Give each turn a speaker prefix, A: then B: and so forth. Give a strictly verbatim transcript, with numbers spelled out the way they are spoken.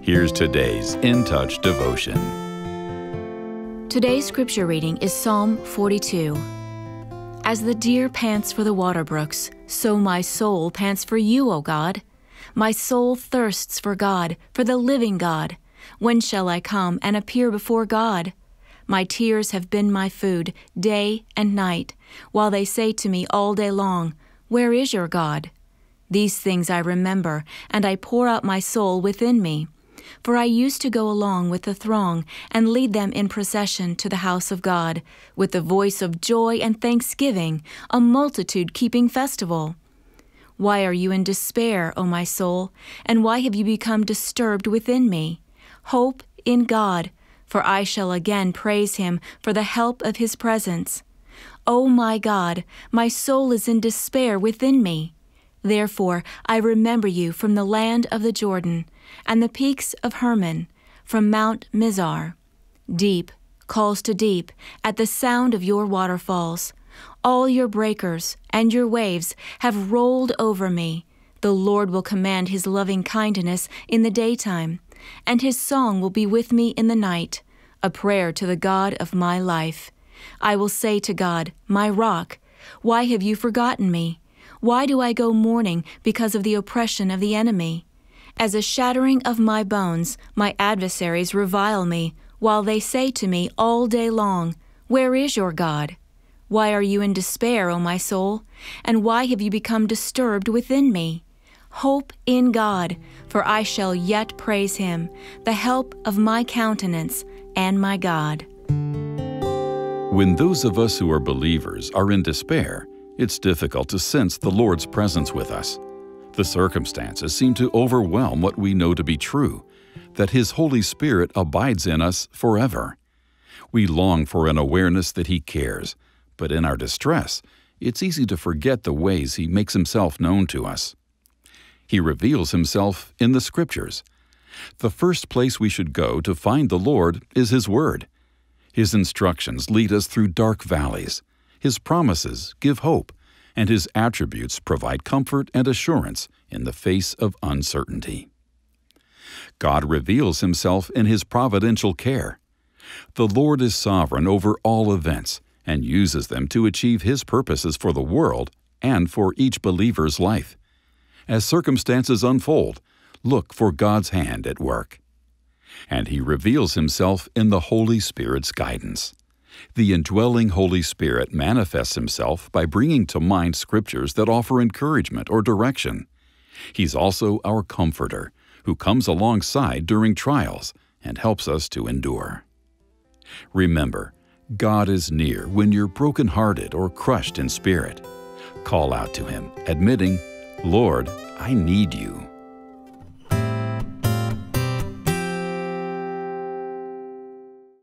A: Here's today's In Touch devotion.
B: Today's scripture reading is Psalm forty-two. As the deer pants for the water brooks, so my soul pants for you, O God. My soul thirsts for God, for the living God. When shall I come and appear before God? My tears have been my food day and night, while they say to me all day long, "Where is your God?" These things I remember, and I pour out my soul within me. For I used to go along with the throng and lead them in procession to the house of God, with the voice of joy and thanksgiving, a multitude keeping festival. Why are you in despair, O my soul, and why have you become disturbed within me? Hope in God, for I shall again praise Him for the help of His presence. O my God, my soul is in despair within me. Therefore I remember you from the land of the Jordan, and the peaks of Hermon, from Mount Mizar. Deep calls to deep at the sound of your waterfalls. All your breakers and your waves have rolled over me. The Lord will command His loving kindness in the daytime, and His song will be with me in the night, a prayer to the God of my life. I will say to God, my rock, why have you forgotten me? Why do I go mourning because of the oppression of the enemy? As a shattering of my bones, my adversaries revile me, while they say to me all day long, "Where is your God?" Why are you in despair, O my soul? And why have you become disturbed within me? Hope in God, for I shall yet praise Him, the help of my countenance and my God.
A: When those of us who are believers are in despair, it's difficult to sense the Lord's presence with us. The circumstances seem to overwhelm what we know to be true, that His Holy Spirit abides in us forever. We long for an awareness that He cares, but in our distress, it's easy to forget the ways He makes Himself known to us. He reveals Himself in the Scriptures. The first place we should go to find the Lord is His Word. His instructions lead us through dark valleys. His promises give hope, and His attributes provide comfort and assurance in the face of uncertainty. God reveals Himself in His providential care. The Lord is sovereign over all events and uses them to achieve His purposes for the world and for each believer's life. As circumstances unfold, look for God's hand at work. And He reveals Himself in the Holy Spirit's guidance. The indwelling Holy Spirit manifests Himself by bringing to mind scriptures that offer encouragement or direction. He's also our comforter, who comes alongside during trials and helps us to endure. Remember, God is near when you're brokenhearted or crushed in spirit. Call out to Him, admitting, "Lord, I need You."